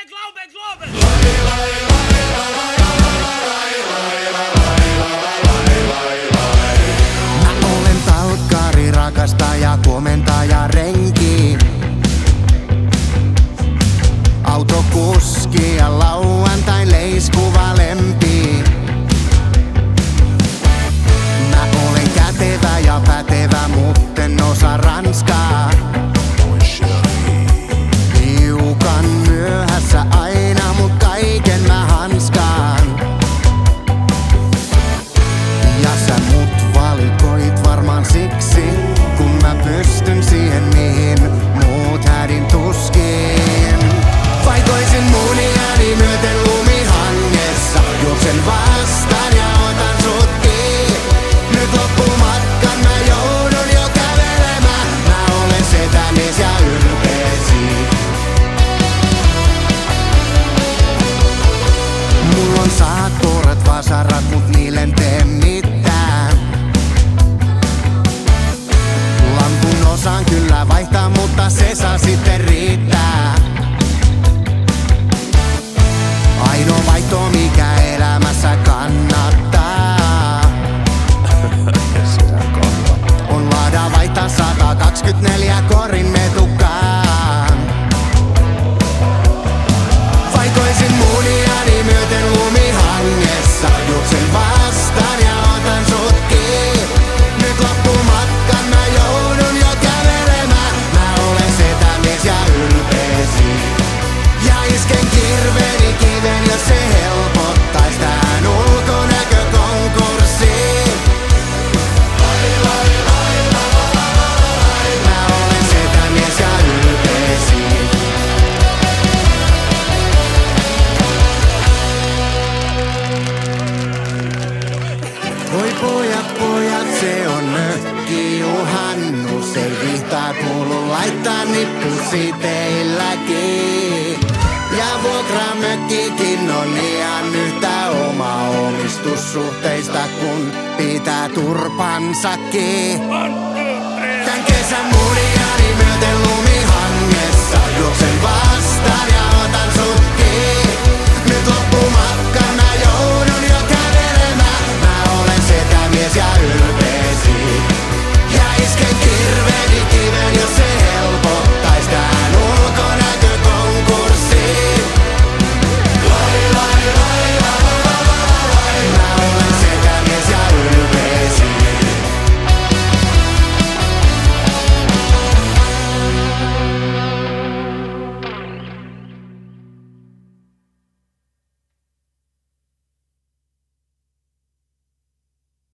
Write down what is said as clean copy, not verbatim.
glaube, glaube. Mä olen talkkari, rakastaja, komentaja, renki. Autokuski ja lauantain leiskuva lempi. Mä olen kätevä ja pätevä, mutten osaa ranskaa. Hiukan myöhässä aina, mut kaiken mä hanskaan. Ja sä mut valikoit varmaan siksi, kun mä pystyn siihen mihin muut hädin tuskiin. Vaikoisin muniani myöten lumihangessa, juoksen vastaan ja otan sut kiinni. Nyt loppumatkan mä joudun jo kävelemään, mä olen setämies ja ylpeesi. Mulla on saattorat, vasarat, mut niille en tee mitään. Lampun osaan kyllä vaihtaa, mutta se saa sitten riittää. Ainoa vaihto mikä elämässä kannattaa on laada vaihtaa 124 korin metukkaan. Vaikoisin muniani myöten lumihangessa, juoksen vastaan ja otan sut kiinni. Nyt loppumatkan mä joudun jo kävelemään, mä olen setämies ja ylpeesi. Ja isken kirveeni kiven, jos se helpottais tähän ulkonäkökonkurssiin. Mä olen setämies ja ylpeesi. Voi pojat, pojat, se on mökki juhannus. Ei vihtaa kuulu laittaa nippusi teilläkin. Ja vuokramökkikin on ihan yhtä oma omistussuhteista, kun pitää turpansakin. Tän kesän muniani myöten